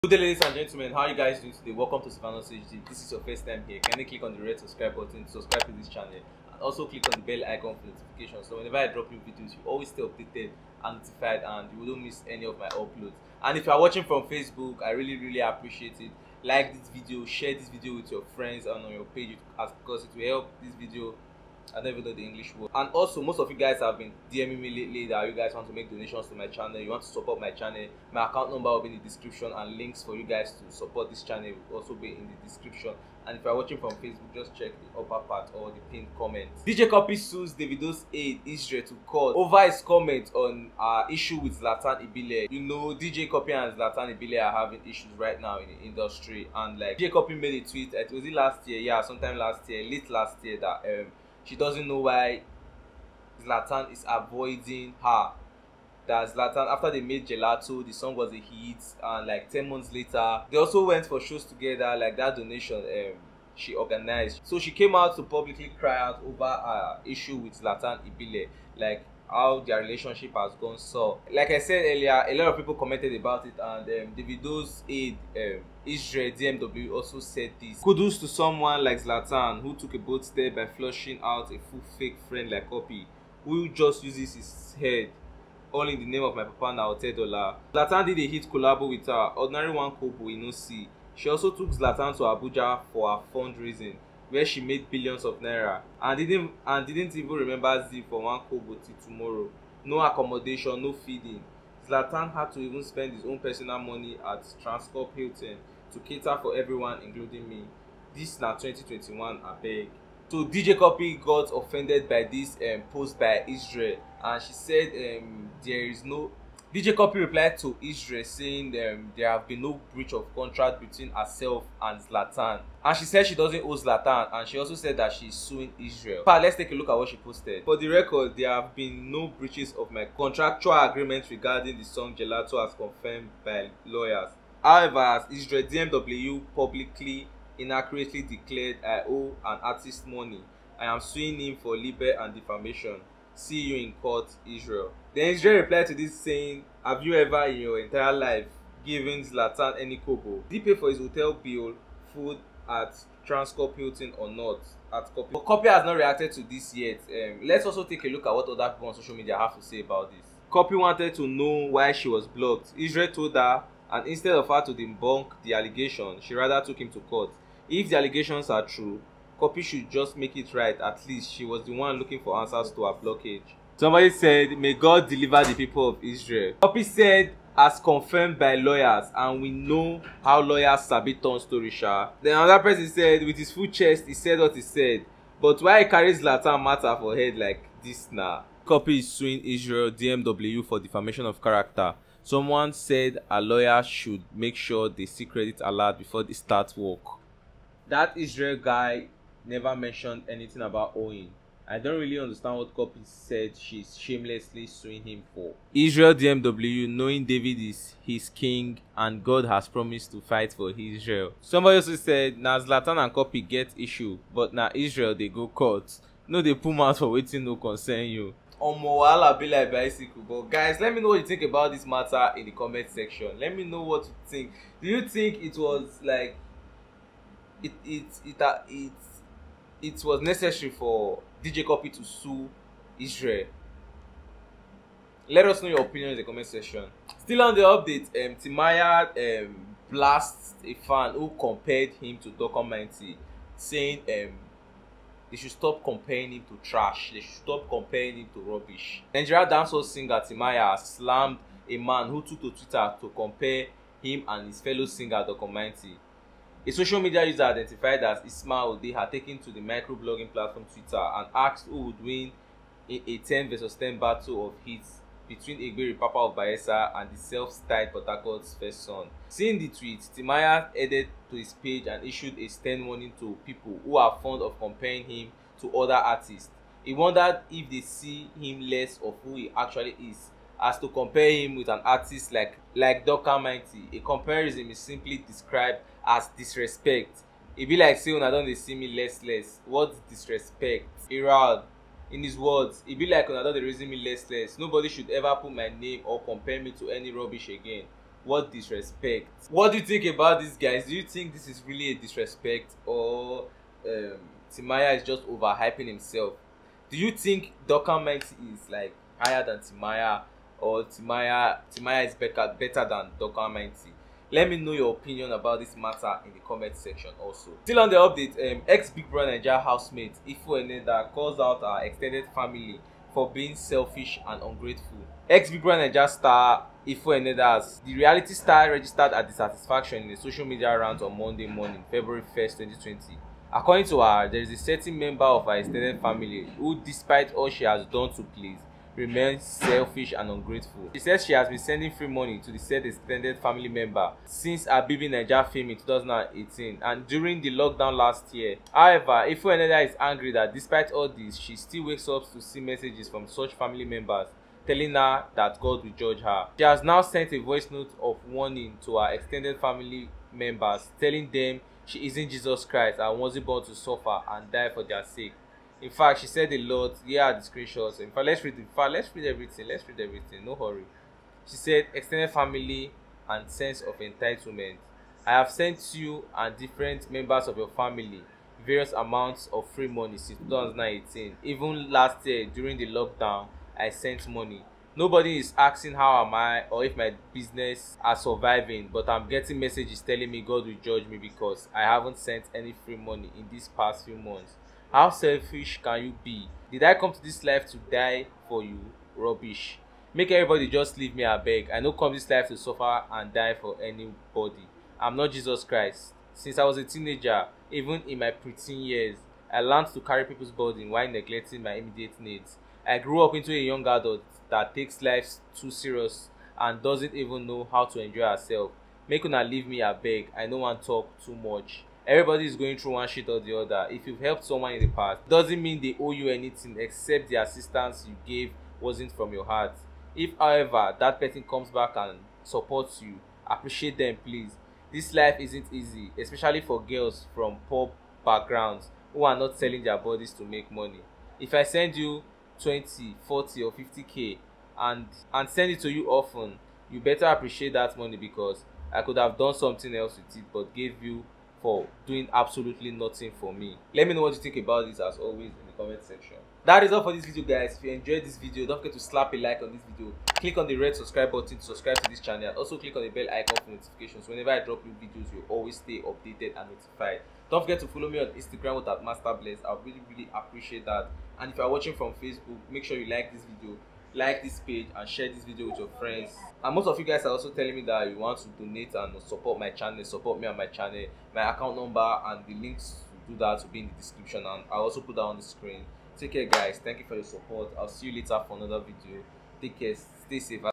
Good day, ladies and gentlemen. How are you guys doing today? Welcome to Savanos HD. This is your first time here. Kindly click on the red subscribe button to subscribe to this channel, and also click on the bell icon for notifications. So whenever I drop new videos, you always stay updated and notified, and you don't miss any of my uploads. And if you are watching from Facebook, I really appreciate it. Like this video, share this video with your friends and on your page, because it will help this video. I don't even know the English word. And also, most of you guys have been DMing me lately that you guys want to make donations to my channel, you want to support my channel. My account number will be in the description, and links for you guys to support this channel will also be in the description. And if you are watching from Facebook, just check the upper part or the pinned comment. DJ Cuppy sues Davido's aide Israel to court over his comment on issue with Zlatan Ibile. You know, DJ Cuppy and Zlatan Ibile are having issues right now in the industry, and like DJ Cuppy made a tweet, it was last year, yeah, sometime last year, late last year, that she doesn't know why Zlatan is avoiding her. That Zlatan, after they made Gelato, the song was a hit, and like 10 months later, they also went for shows together, like that donation she organized. So she came out to publicly cry out over her issue with Zlatan Ibile, like how their relationship has gone. So like I said earlier, a lot of people commented about it, and Davido's aide Israel DMW also said this: kudos to someone like Zlatan who took a bold step by flushing out a full fake friend like Cuppy, who just uses his head, all in the name of my papa na $10. Zlatan did a hit collabo with her, Ordinary One Kobo in OC. She also took Zlatan to Abuja for her fundraising, where she made billions of naira, and didn't even remember Z for one kobo till tomorrow. No accommodation, no feeding. Zlatan had to even spend his own personal money at Transcorp Hilton to cater for everyone, including me. This na 2021, abeg. So DJ Cuppy got offended by this post by Israel, and she said there is no. DJ Cuppy replied to Israel saying there have been no breach of contract between herself and Zlatan, and she said she doesn't owe Zlatan, and she also said that she's suing Israel. But let's take a look at what she posted. For the record, there have been no breaches of my contractual agreement regarding the song Gelato, as confirmed by lawyers. However, as Israel DMW publicly inaccurately declared I owe an artist money, I am suing him for libel and defamation. See you in court, Israel. Then Israel replied to this saying, have you ever in your entire life given Zlatan any kobo? Did he pay for his hotel bill, food at Transcorp Hilton or not? At Cuppy. But Cuppy has not reacted to this yet. Let's also take a look at what other people on social media have to say about this. Cuppy wanted to know why she was blocked. Israel told her, and instead of her to debunk the allegation, she rather took him to court. If the allegations are true, Cuppy should just make it right. At least she was the one looking for answers to her blockage. Somebody said, may God deliver the people of Israel. Cuppy said, as confirmed by lawyers, and we know how lawyers sabi turn story sha. Then another person said, with his full chest, he said what he said. But why he carries Zlatan matter for head like this now? Cuppy is suing Israel DMW for defamation of character. Someone said a lawyer should make sure they see credit alert before they start work. That Israel guy never mentioned anything about owing. I don't really understand what Cuppy said she's shamelessly suing him for. Israel DMW, knowing David is his king and God has promised to fight for Israel. Somebody also said, na Zlatan and Cuppy get issue, but na Israel they go court. No, they pull mouth for waiting no concern you. Omo, wahala be like bicycle. But guys, let me know what you think about this matter in the comment section. Let me know what you think. Do you think it was like it was necessary for DJ Cuppy to sue Israel? Let us know your opinion in the comment section. Still on the update, Timaya blasts a fan who compared him to Dr. Mighty, saying they should stop comparing him to trash. They should stop comparing him to rubbish. Nigeria dancehall singer Timaya slammed a man who took to Twitter to compare him and his fellow singer Dr. Mighty. A social media user identified as Ismail Ode had taken to the microblogging platform Twitter and asked who would win a 10 vs 10 battle of hits between Egberi Papa of Bayelsa and the self-styled Port Harcourt's first son. Seeing the tweet, Timaya added to his page and issued a stern warning to people who are fond of comparing him to other artists. He wondered if they see him less of who he actually is, as to compare him with an artist like Dr. Mighty. A comparison is simply described as disrespect. E be like say una don dey see me less. What disrespect? Herald, in his words, e be like una don dey reason me less. Nobody should ever put my name or compare me to any rubbish again. What disrespect? What do you think about this, guys? Do you think this is really a disrespect, or Timaya is just overhyping himself? Do you think Duncan Mighty is like higher than Timaya, or Timaya is better than Duncan Mighty? Let me know your opinion about this matter in the comment section also. Still on the update, ex Big Brother Naija housemate Ifu Eneda calls out our extended family for being selfish and ungrateful. Ex Big Brother Naija star Ifu Enedas, the reality star, registered her dissatisfaction in a social media rant on Monday morning, February 1st, 2020. According to her, there is a certain member of her extended family who, despite all she has done to please, remains selfish and ungrateful. She says she has been sending free money to the said extended family member since her BB Naija fame in 2018 and during the lockdown last year. However, Ifu Eneda is angry that despite all this, she still wakes up to see messages from such family members telling her that God will judge her. She has now sent a voice note of warning to her extended family members, telling them she isn't Jesus Christ and wasn't born to suffer and die for their sake. In fact, she said a lot. Here are the screenshots. In fact, let's read everything. Let's read everything. No hurry. She said, extended family and sense of entitlement. I have sent you and different members of your family various amounts of free money since 2018. Even last year, during the lockdown, I sent money. Nobody is asking how am I or if my business are surviving, but I'm getting messages telling me God will judge me because I haven't sent any free money in these past few months. How selfish can you be? Did I come to this life to die for you? Rubbish. Make everybody just leave me, abeg. I no come this life to suffer and die for anybody. I'm not Jesus Christ. Since I was a teenager, even in my preteen years, I learned to carry people's burden while neglecting my immediate needs. I grew up into a young adult that takes life too serious and doesn't even know how to enjoy herself. Make una leave me, abeg. I no wan talk too much. Everybody is going through one shit or the other. If you've helped someone in the past, doesn't mean they owe you anything except the assistance you gave wasn't from your heart. If, however, that person comes back and supports you, appreciate them, please. This life isn't easy, especially for girls from poor backgrounds who are not selling their bodies to make money. If I send you 20, 40 or 50k and send it to you often, you better appreciate that money because I could have done something else with it but gave you for doing absolutely nothing for me. Let me know what you think about this as always in the comment section. That is all for this video, guys. If you enjoyed this video, don't forget to slap a like on this video. Click on the red subscribe button to subscribe to this channel. Also click on the bell icon for notifications. Whenever I drop new videos, you'll always stay updated and notified. Don't forget to follow me on Instagram with @MasterBless. I really appreciate that. And if you are watching from Facebook, make sure you like this video, like this page, and share this video with your friends. And most of you guys are also telling me that you want to donate and support my channel, support me on my channel. My account number and the links to do that will be in the description, and I'll also put that on the screen. Take care, guys. Thank you for your support. I'll see you later for another video. Take care, stay safe.